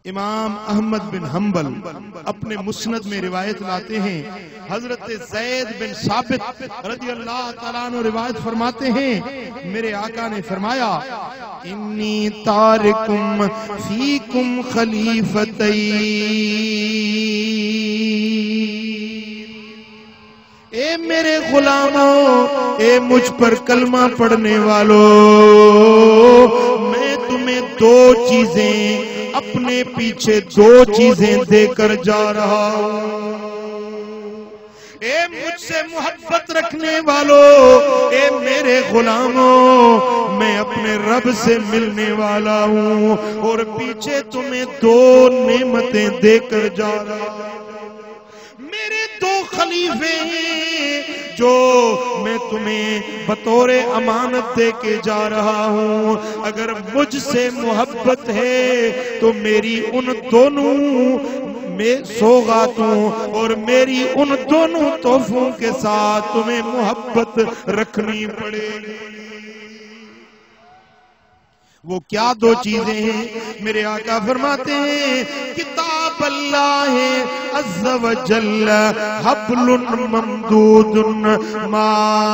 इमाम अहमद बिन हम्बल अपने मुस्नद में रिवायत लाते हैं, हजरत ज़ैद बिन साबित रज़ियल्लाहु ताला अन्हु रिवायत फरमाते हैं, मेरे आका ने फरमाया, इन्नी तारिकुम फीकुम खलीफतैन, ए मेरे गुलामों, ए मुझ पर कलमा पढ़ने वालों, मैं तुम्हें दो चीजें, अपने पीछे दो चीजें देकर जा रहा हूं। ए मुझसे मोहब्बत रखने वालों, ए मेरे गुलामों, मैं अपने रब से मिलने वाला हूं और पीछे तुम्हें दो नेमतें देकर जा रहा हूं। मेरे दो खलीफे हैं जो मैं तुम्हें बतौरे अमानत दे के जा रहा हूं। अगर मुझसे मोहब्बत है तो मेरी उन दोनों में सौगातों और मेरी उन दोनों तोहफों के साथ तुम्हें मोहब्बत रखनी पड़ेगी। वो क्या दो चीजें हैं? मेरे आका फरमाते हैं, किताब अल्लाह अज़्ज़ व जल्ल हब्लुन ममदूदुन मा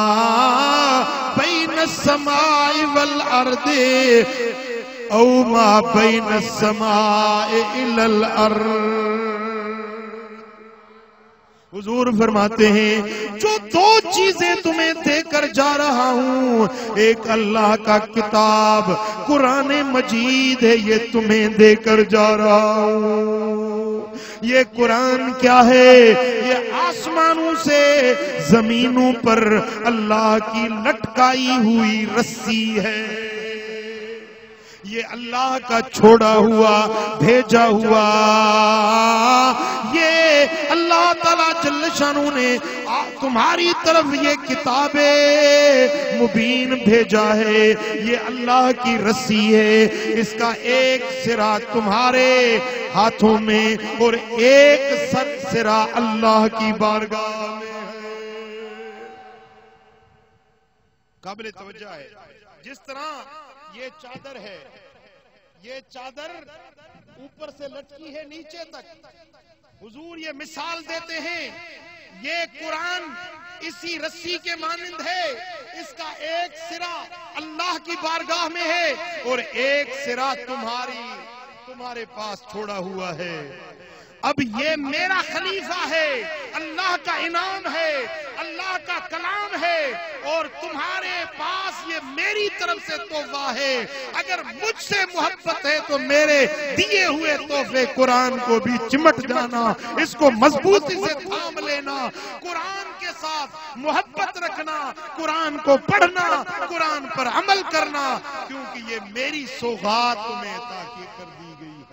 बैन समाई वल अर्दे औ मा बैन समाई इलल अर्द। हुजूर फरमाते हैं, जो दो चीजें तुम्हें देकर जा रहा हूं, एक अल्लाह का किताब कुरान मजीद है, ये तुम्हें देकर जा रहा हूं। ये कुरान क्या है? ये आसमानों से जमीनों पर अल्लाह की लटकाई हुई रस्सी है। ये अल्लाह का छोड़ा हुआ भेजा हुआ, ये अल्लाह ताला जल्ल शानू ने तुम्हारी तरफ ये किताबे मुबीन भेजा है। ये अल्लाह की रस्सी है, इसका एक सिरा तुम्हारे हाथों में और एक सिरा अल्लाह की बारगाह में है। काबिल तवज्जो है। जिस तरह ये चादर है, ये चादर ऊपर से लटकी है नीचे तक। हुजूर ये मिसाल देते हैं, ये कुरान इसी रस्सी के मानिंद है। इसका एक सिरा अल्लाह की बारगाह में है और एक सिरा तुम्हारे पास छोड़ा हुआ है। अब ये मेरा खलीफा है, अल्लाह का इनाम है, अल्लाह का कलाम है और तुम्हारे पास ये मेरी तरफ से तोहफा है। अगर मुझसे मोहब्बत है तो मेरे दिए हुए तोहफे कुरान को भी चिमट जाना, इसको मजबूती से थाम लेना, कुरान के साथ मोहब्बत रखना, कुरान को पढ़ना, कुरान पर अमल करना, क्योंकि ये मेरी सौगात तुम्हें अता कर दी गई है।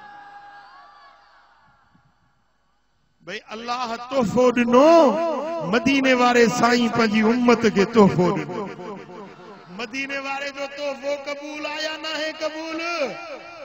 भाई अल्लाह तोहफो ॾिनो, मदीने वारे साईं पंहिंजी उम्मत के तोहफो ॾिनो। मदीने वारे जो तोहफो कबूल आया ना है कबूल?